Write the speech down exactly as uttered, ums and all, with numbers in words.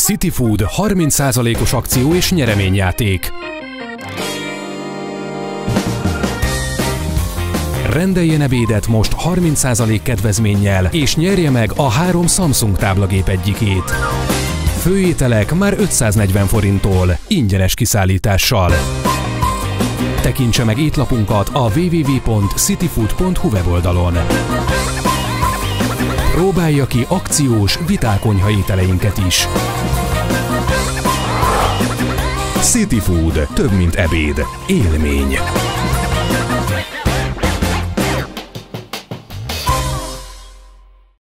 City Food harminc százalékos akció és nyereményjáték. Rendeljen ebédet most harminc százalék kedvezménnyel, és nyerje meg a három Samsung táblagép egyikét. Főételek már ötszáznegyven forinttól, ingyenes kiszállítással. Tekintse meg étlapunkat a double-u double-u double-u pont cityfood pont hu weboldalon. Próbálja ki akciós vitákonyha ételeinket is. City Food, több mint ebéd, élmény.